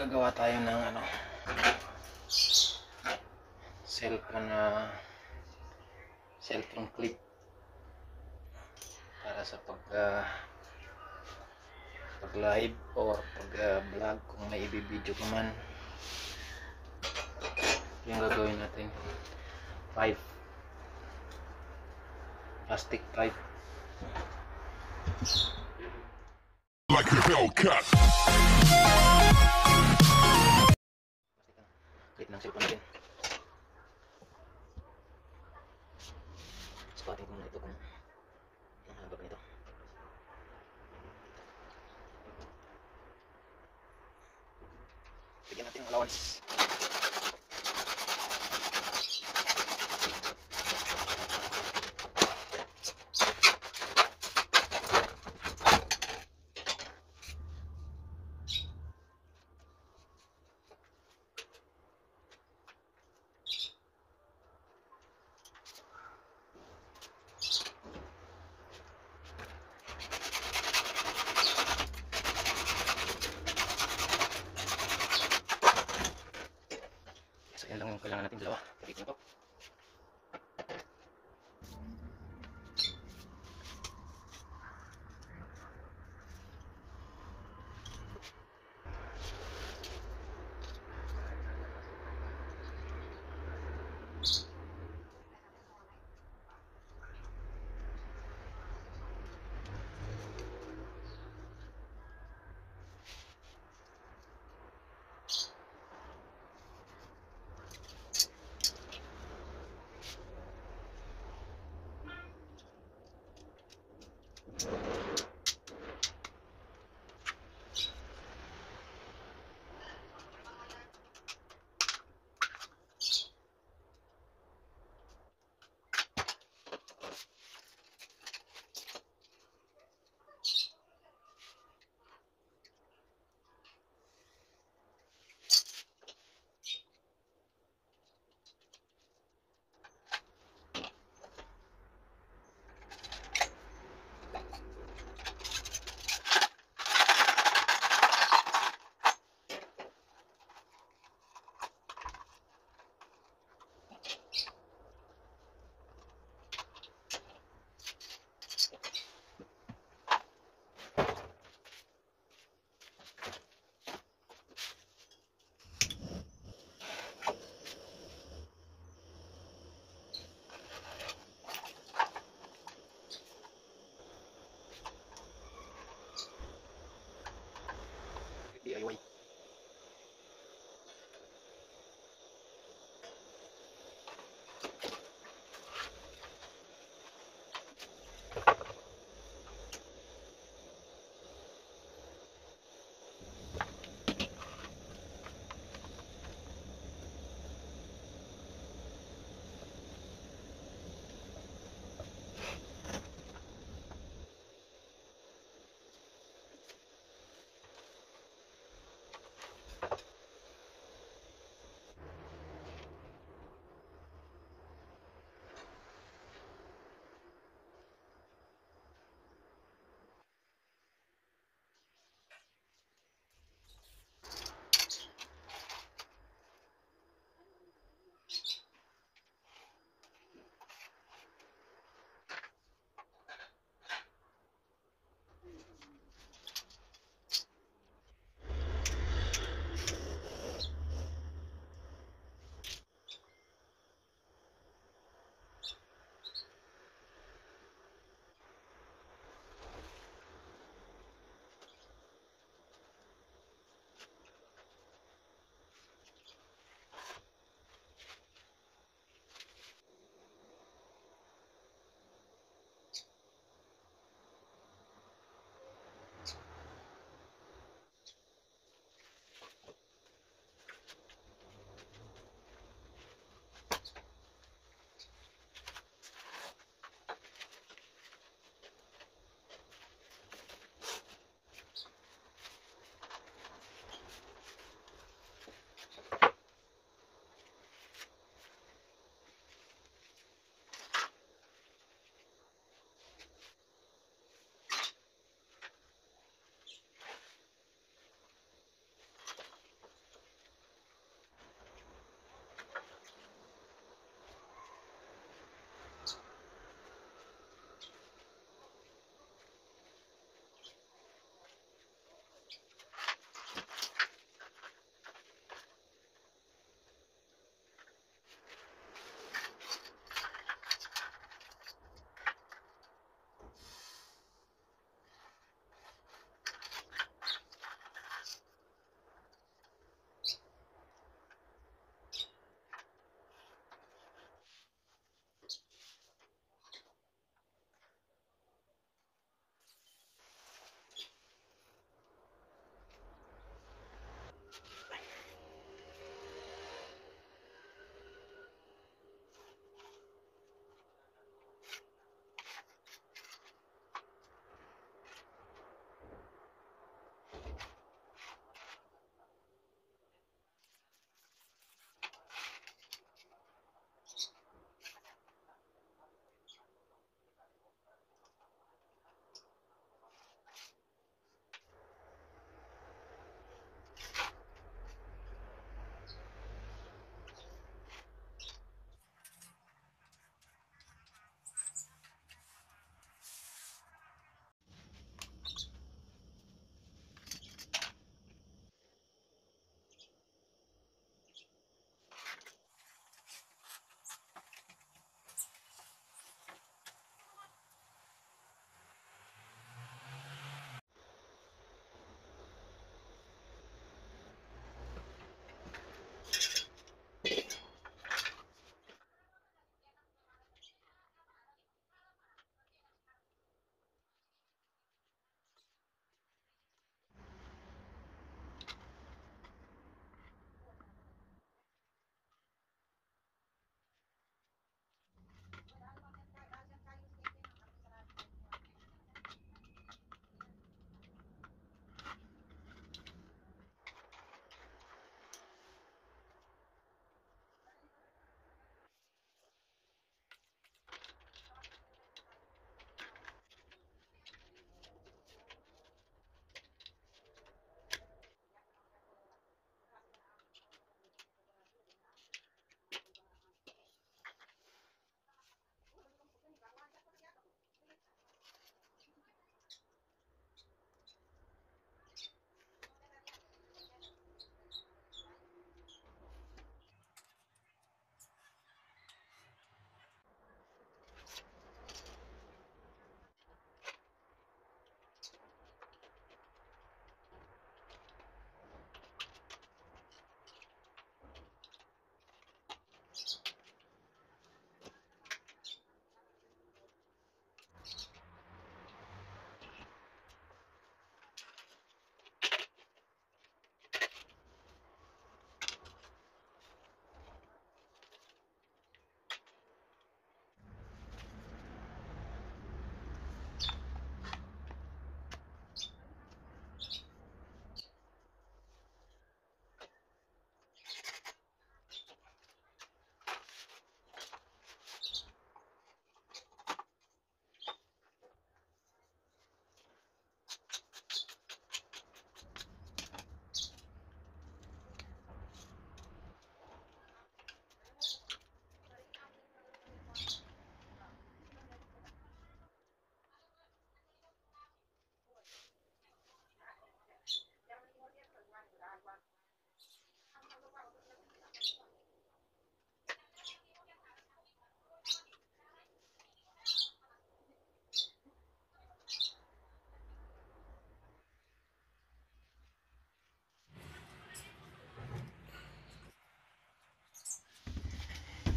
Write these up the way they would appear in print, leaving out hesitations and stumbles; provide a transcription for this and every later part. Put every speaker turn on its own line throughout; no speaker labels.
gagawa tayo ng ano, cellphone clip para sa pag live or pag vlog kung may i-video ka man. Yung gagawin natin 5 plastic pipe
like a Hellcat.
clip ng cellphone natin. Spotting ko muna ito kung ang haba nito. Bigyan natin ng allowance.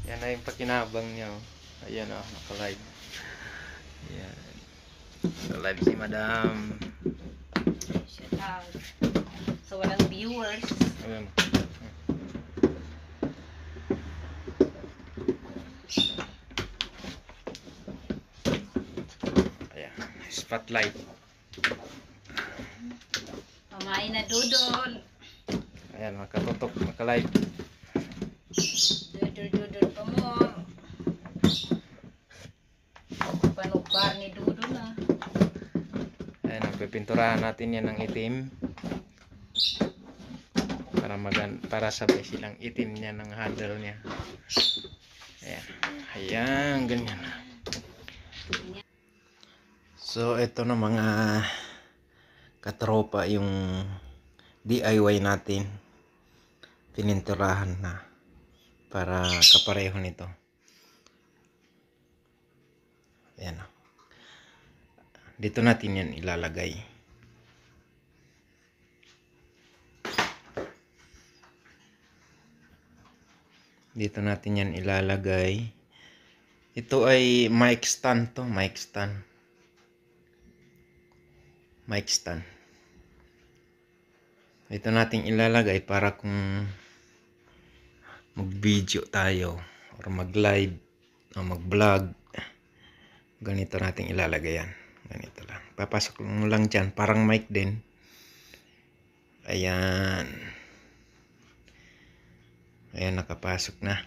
Yan na yung pakinabang niya. Oh. Ayan oh, naka-live. Ayan. Naka-live si Madam.
Shout out. So, walang viewers.
Ayan. Ayan. Spotlight.
Pamain na dudol.
Ayan, makatutok, maka-live.
Dudol pa mo. Panukbar ni dudol na.
Ayan, pipinturahan natin yan ng itim. Para sabay silang itim niya ng handle niya. Ayan. Ayan, ganyan. So, ito na mga katropa yung DIY natin. Pininturahan na para kapareho nito. Ayan. Dito natin yan ilalagay. Dito natin yan ilalagay. Ito ay mic stand to. Mic stand. Mic stand. Ito natin ilalagay para kung mag-video tayo or mag-live o mag-vlog, ganito natin ilalagay yan. Ganito lang. Papasok lang dyan. Parang mic din. Ayan. Ayan, nakapasok na.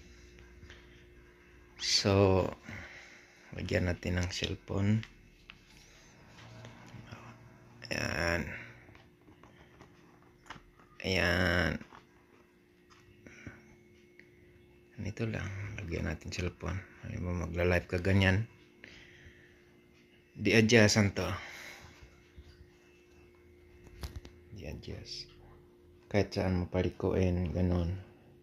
So, lagyan natin ng cellphone. Ayan. Ayan. Ganito lang. Lagyan natin cellphone. Ay mo magla-live ka ganyan. Di-adjustan to. Di-adjust. Kahit saan mo palikuin, ganun.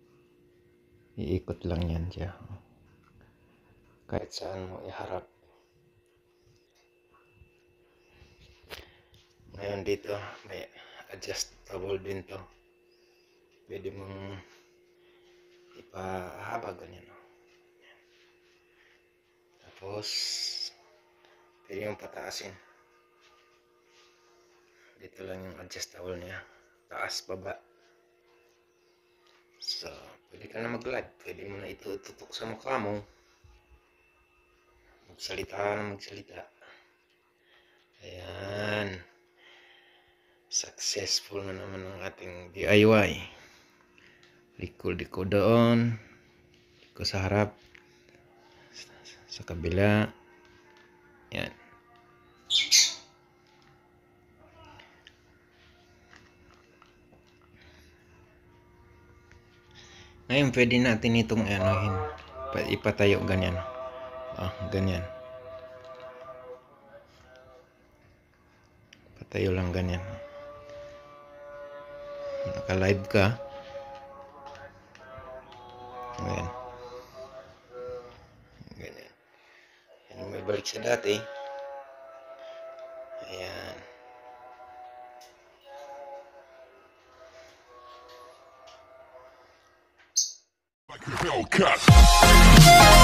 Iikot lang yan siya. Kahit saan mo iharap. Ngayon dito, may adjustable din to. Pwede mong ipahaba ganyan. Tapos, pwede mong pataasin. Dito lang yung adjustable niya. Taas, baba. So, pwede ka na mag-live. Pwede mo na itututok sa mukha mo. Magsalita na magsalita. Ayan. Successful na naman ang ating DIY. Liko doon. Liko sa harap. Sa kabila. Ayan. Ngayon pwede natin itong anuhin. Ipatayo ganyan. Ganyan. Patayo lang ganyan. Naka-live ka. Ayan. Ganyan. Yan, may balik sa dati. Ayan.
Like a Hellcat.